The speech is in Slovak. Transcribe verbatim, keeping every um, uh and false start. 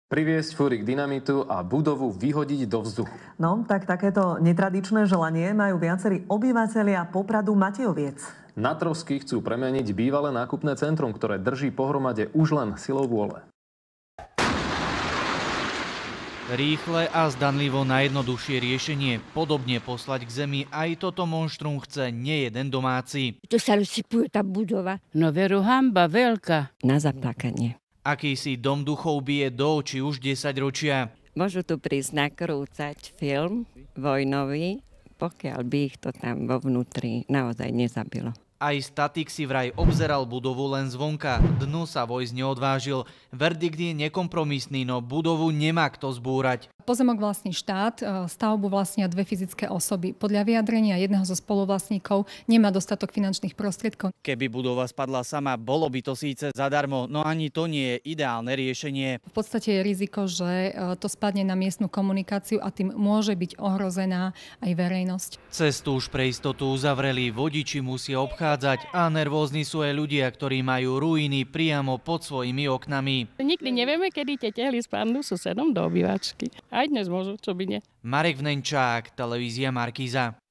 Priviesť fúrik dynamitu a budovu vyhodiť do vzduchu. No, tak takéto netradičné želanie majú viacerí obyvatelia Popradu Matejoviec. Na Trosky chcú premeniť bývalé nákupné centrum, ktoré drží pohromade už len silou vôle. Rýchle a zdanlivo najjednoduchšie riešenie. Podobne poslať k zemi aj toto monštrum chce nejeden domáci. To sa rozsypuje tá budova. No veru hamba veľká. Na zaplakanie. Akýsi dom duchov bije do očí už desaťročia. Môžu tu prísť nakrúcať film vojnový, pokiaľ by ich to tam vo vnútri naozaj nezabilo. Aj statik si vraj obzeral budovu len zvonka. Dnu sa vojsť neodvážil. Verdikt je nekompromisný, no budovu nemá kto zbúrať. Pozemok vlastní štát, stavbu vlastnia dve fyzické osoby. Podľa vyjadrenia jedného zo spoluvlastníkov nemá dostatok finančných prostriedkov. Keby budova spadla sama, bolo by to síce zadarmo, no ani to nie je ideálne riešenie. V podstate je riziko, že to spadne na miestnu komunikáciu a tým môže byť ohrozená aj verejnosť. Cestu už pre istotu uzavreli, vodiči musia obchádzať a nervózni sú aj ľudia, ktorí majú ruiny priamo pod svojimi oknami. Nikdy nevieme, kedy tie tehly spadnú susedom do obývačky. Aj dnes môžu, čo by nie. Marek Vnenčák, televízia Markíza.